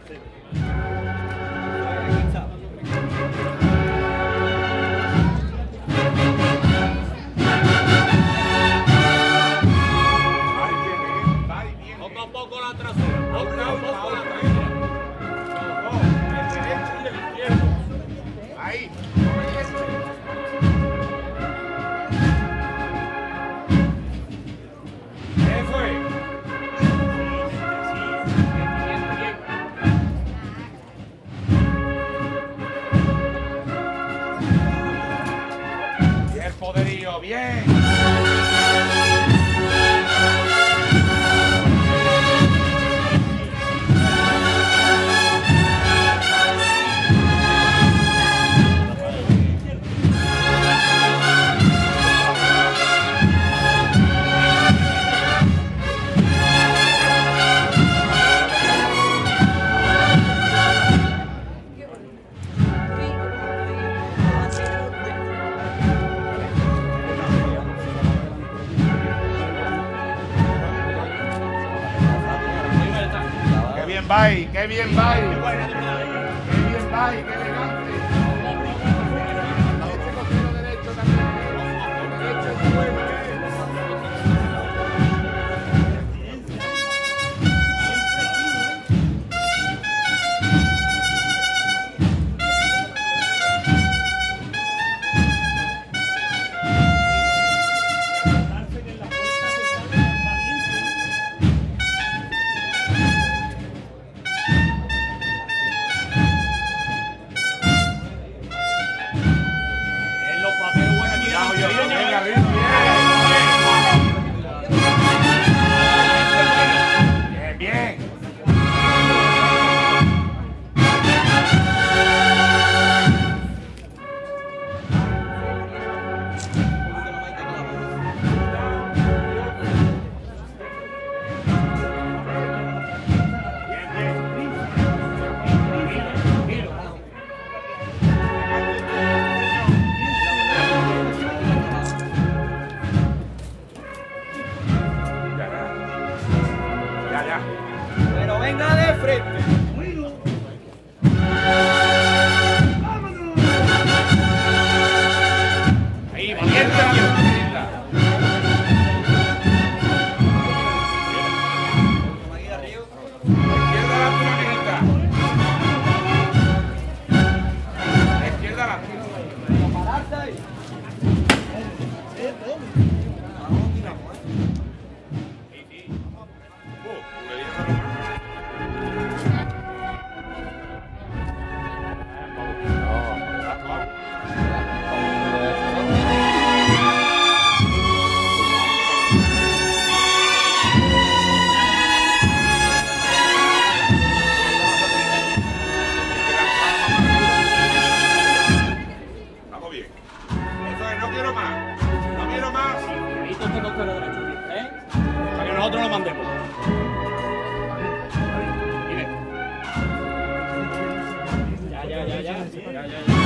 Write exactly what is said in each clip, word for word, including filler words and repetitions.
Poco a poco la trasera. A un lado, poco la trasera. El derecho y el izquierdo. Ahí. Eso es. Y el poderío, bien. Bye, qué bien va, qué bien va, qué elegante. Este costero derecho también, derecho está bueno, pero venga de frente. Ahí, valiente la izquierda. Izquierda la tunanita. Izquierda la tunanita. Pararse ahí. Para que nosotros lo mandemos. Ya, ya, ya, ya. ya, ya, ya.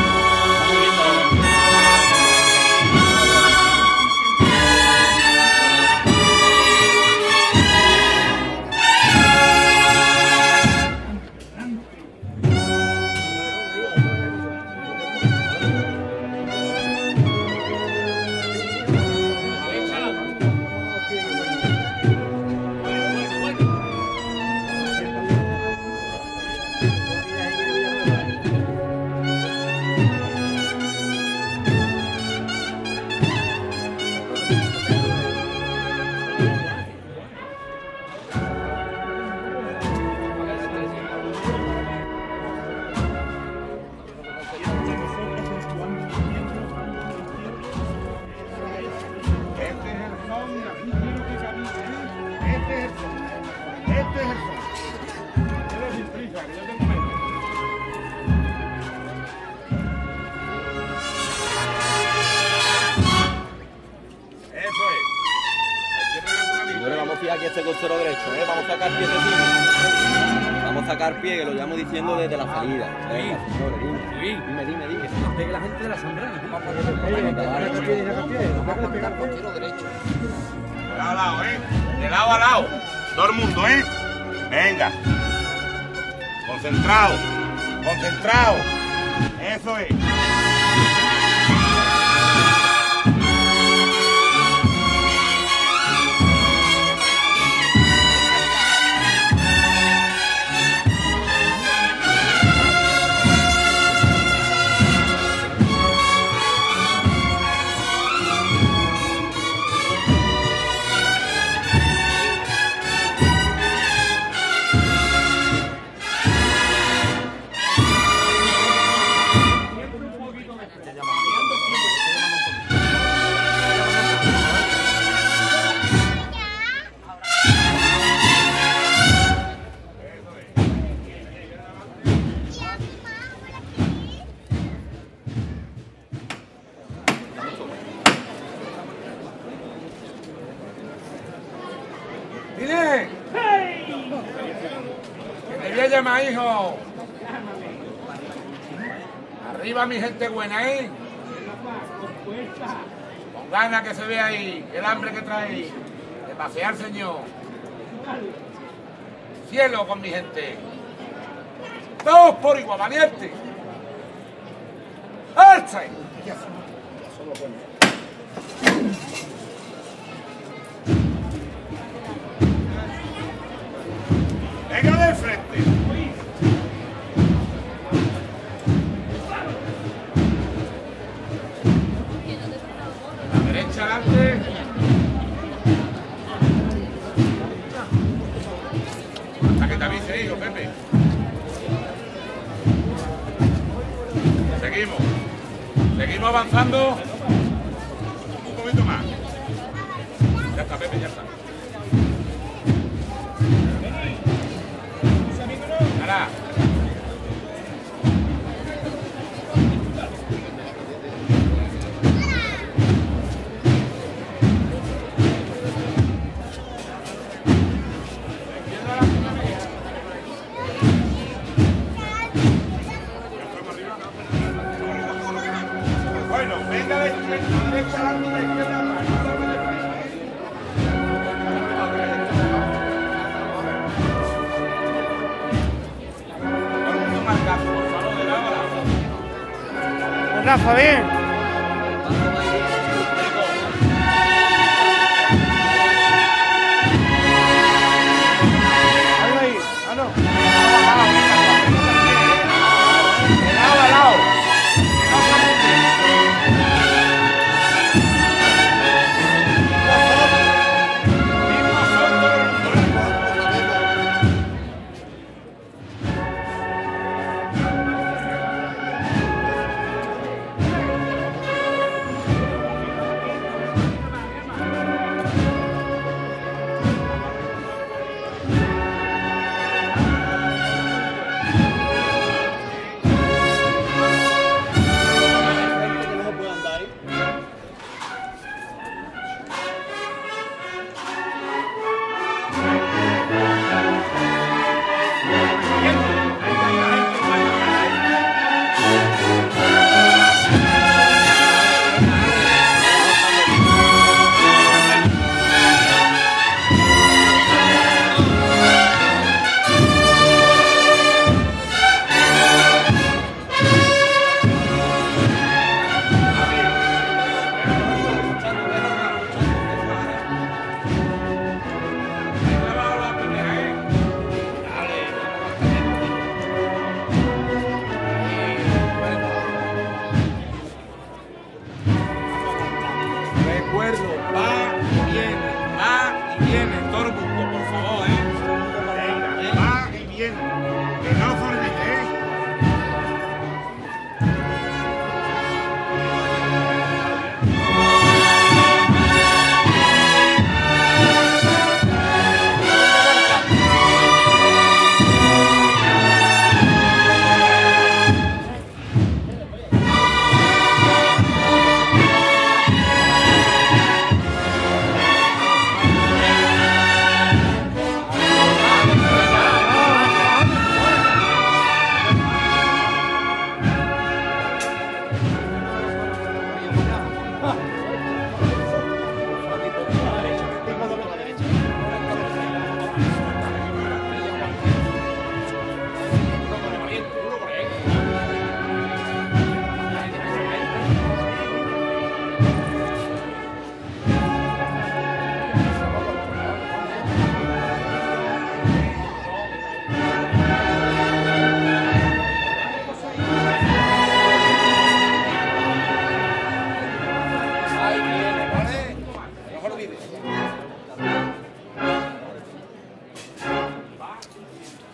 Aquí este costero derecho, ¿eh? Vamos a sacar pie de cima. Vamos a sacar pie, que lo llevamos diciendo desde la salida. Venga, señores, dime, dime, dime, dime. Que se nos pegue la gente de la Zambrana. Vamos a sacar pie, sacar pie. Vamos a pegar costero derecho. De lado a lado, ¿eh? De lado a lado. Todo el mundo, ¿eh? Venga. Concentrado, concentrado. Eso es. ¡Dile! ¡Que te voy a llamar, hijo! Arriba, mi gente buena, ¿eh? Con ganas que se ve ahí, el hambre que trae de pasear, señor. Cielo con mi gente. Todos por igual, valiente. ¡Alza! Venga de frente. La derecha adelante. Hasta que te avise, hijo, Pepe. Seguimos. Seguimos avanzando. Un poquito más. Ya está, Pepe, ya está. Ahora. Bueno, venga de derecha adelante, de izquierda atrás. Rafa, bien. Hazlo ahí. Ah, no. De lado a lado.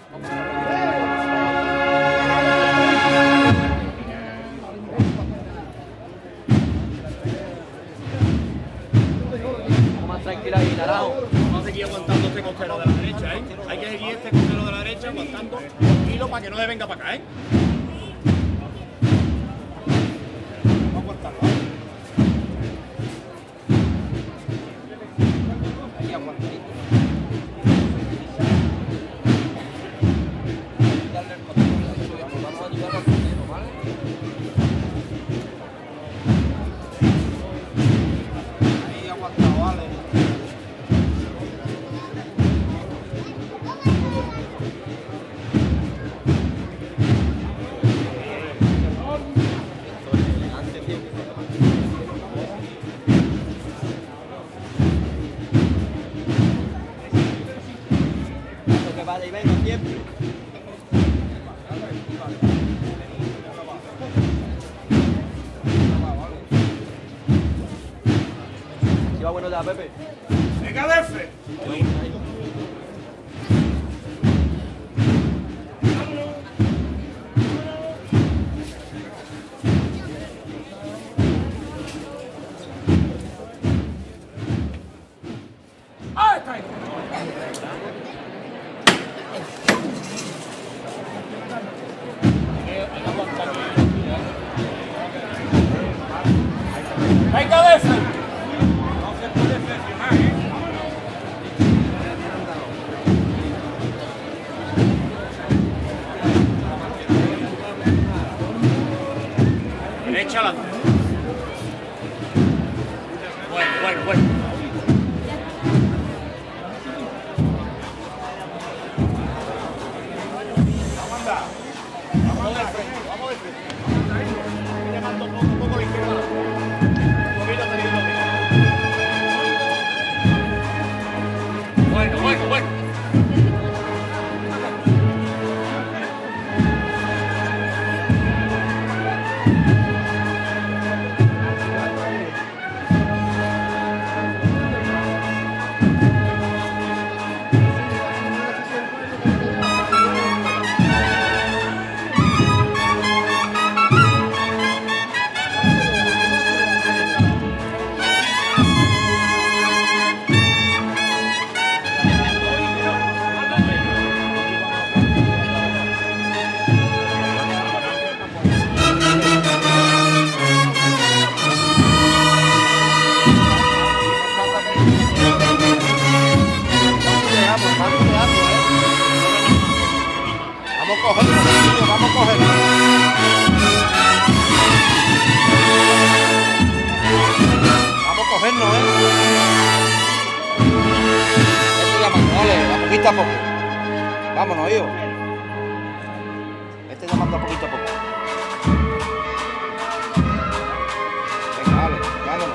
Más tranquila ahí, Naranjo. Vamos a seguir aguantando este costero de la derecha, ¿eh? Hay que seguir este costero de la derecha aguantando tranquilo para que no le venga para acá, ¿eh? Vamos a aguantarlo, ¿eh? Ahí aguantadito. Darle el costero. Vamos a ayudar al costero, ¿vale? Ahí aguantado, vale. Que vaya y venga siempre. Si va bueno ya, Pepe. Venga, Defe. ¡Ah, está ahí! ¡Venga, Defe! No se puede decepcionar, ¿eh? Derecha adelante. Bueno, bueno, bueno. Vamos a andar. Vamos de frente, vamos de frente. Estoy llamando poco a poco a la izquierda. Un poquito teniendo bien. Bueno, bueno, bueno. Vamos a cogerlo, niños, vamos a cogerlo. Vamos a cogernos, ¿eh? Este llamando, vale, a poquito a poco. Vámonos, hijo. Este llamando a poquito a poco. Venga, vale, vámonos.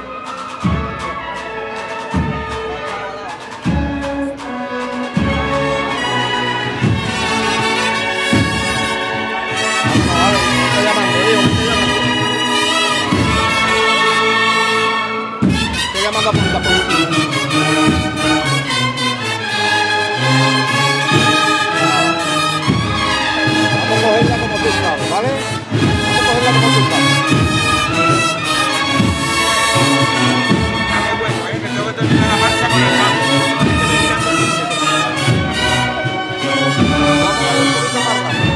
Llamando a poquito a poco. Vamos a cogerla como tú sabes, ¿vale? Vamos a cogerla como tú sabes. Dame bueno, ¿eh? Que tengo que terminar la marcha con el mando. Vamos a ver un poquito más rápido.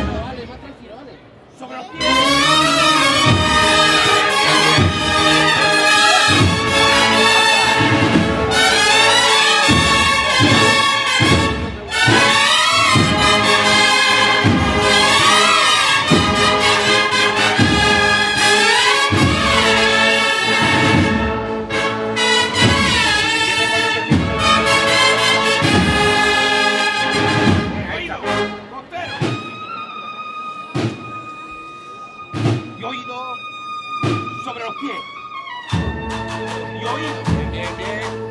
Sobre los pies. sobre los pies. Y oír. Bien, bien.